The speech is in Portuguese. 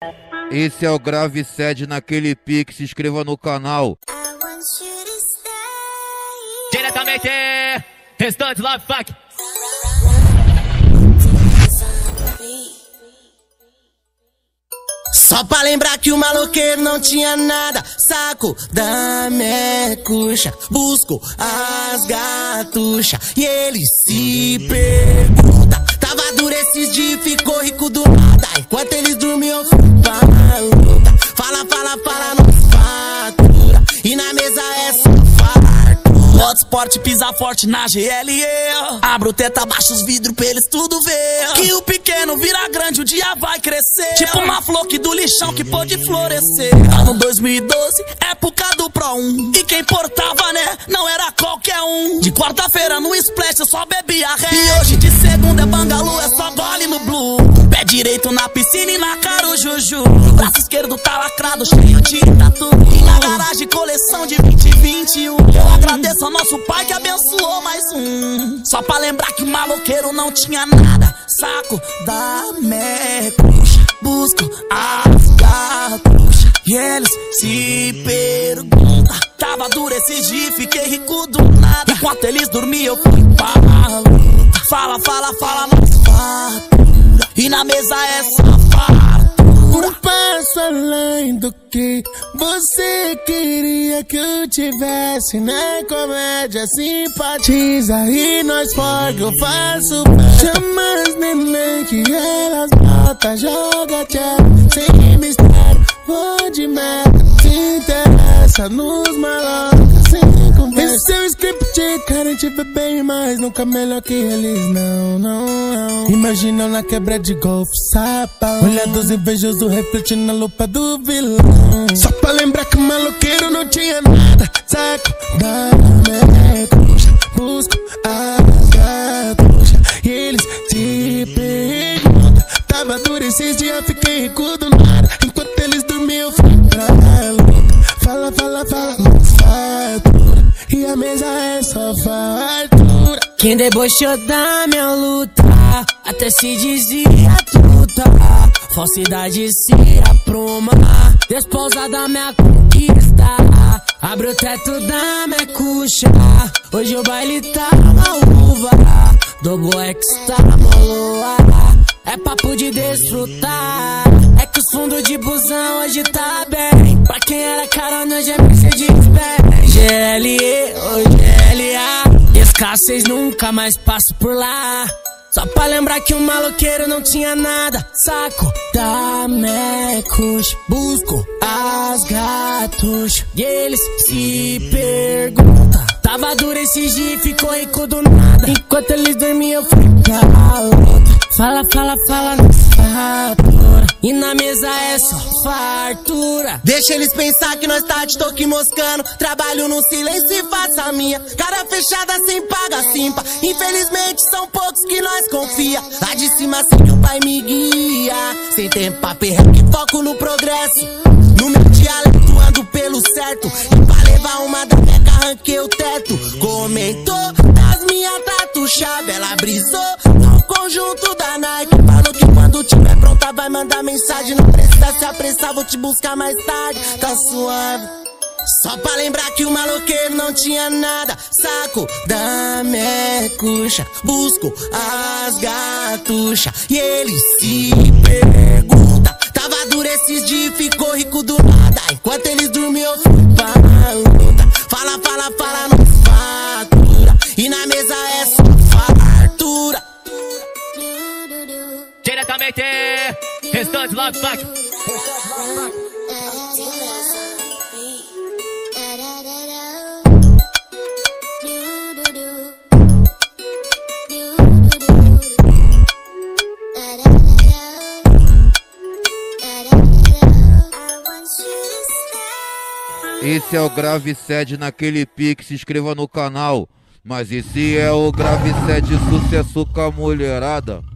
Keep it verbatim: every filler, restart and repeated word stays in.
Esse é o Grave Sede naquele pique, se inscreva no canal. Diretamente, restante Love Funk. Só pra lembrar que o maloqueiro não tinha nada. Saco da mecuxa, busco as gatuchas e ele se pergunta. Tava duro esses dias, ficou rico do nada. Enquanto eles dormiam, fui pra luta. Fala, fala, fala, não fatura. E na mesa é só fartura. Modo esporte, pisa forte na G L E. Abro teta, baixa os vidros pra eles tudo ver. Que o pequeno vira grande, o dia vai crescer. Tipo uma flor que do lixão que pôde florescer. Ano dois mil e doze, época do Pro um. E quem portava, né, não era qualquer um. De quarta-feira no Splash eu só bebia ré. E hoje de segunda é Bangalu, é só gole no Blue. Pé direito na piscina e na cara o Juju. Braço esquerdo tá lacrado, cheio de tatu. E na garagem coleção de vinte e vinte e um. Eu agradeço ao nosso pai que abençoou mais um. Só pra lembrar que o maloqueiro não tinha nada. Saco da mecuxa, busco as gatuchas e eles se perguntam. Tava duro esses dias, fiquei rico do nada. Enquanto eles dormiam eu fui pra luta. Fala, fala, fala, não fatura. E na mesa é só fartura. Um passo além do que você queria que eu tivesse. Na comédia simpatiza e nós forga, eu faço. Chamas neném que elas botam, joga tchau, sem mistério, vou de meta. Se interessa nos malocas, sem conversa. Esse é o script, querem te ver bem, mas nunca melhor que eles, não, não, não. Imagina na quebra de golfe, sapão, olhar dos invejosos refletindo na lupa do vilão. Só pra lembrar que o maloqueiro não tinha nada. Saco da mecuxa, busco as gatuchas e eles se perguntam. Tava duro esses dias, fiquei rico do nada. Enquanto eles dormiam eu fui pra luta. Fala, fala, fala, não fatura. E a mesa é só fartura. Quem debochou da minha luta até se dizia truta. Falsidade se apruma, desposa da minha conquista. Abre o teto da mecuxa, hoje o baile tá na uva. Double X tá moloa, é papo de desfrutar. É que os fundos de busão hoje tá bem. Pra quem era carona hoje é Mercedes-Benz. G L E, hoje é L A. Escassez nunca mais passo por lá. Só pra lembrar que o maloqueiro não tinha nada. Saco da mecuxa, busco as gatuchas e eles se perguntam. Tava duro esses dias, ficou rico do nada. Enquanto eles dormiam eu fui pra luta. Fala, fala, fala, não fatura. E na mesa é só fartura. Deixa eles pensar que nós tá de toque moscando. Trabalho no silêncio e faço a minha. Cara fechada sem paga simpa. Infelizmente são poucos que nós confia. Lá de cima sei que o pai me guia. Sem tempo pra perreque, foco no progresso. No meu dialeto ando pelo certo. E pra levar uma da meca arranquei o teto. Comentou das minhas tatu-chave, ela brisou no conjunto da Nike. Falou que quando tiver pronta vai mandar mensagem. Não precisa se apressar, vou te buscar mais tarde. Tá suave. Só pra lembrar que o maloqueiro não tinha nada. Saco da mecuxa, busco as gatuchas e eles se perguntam. Tava duro esses dias, ficou rico do nada. Enquanto eles dormiam eu fui pra luta. Fala, fala, fala, não fatura. E na mesa é só fartura. Diretamente, restante Love Funk. Esse é o Grave Sede naquele pique, se inscreva no canal. Mas esse é o Grave Sede sucesso com a mulherada.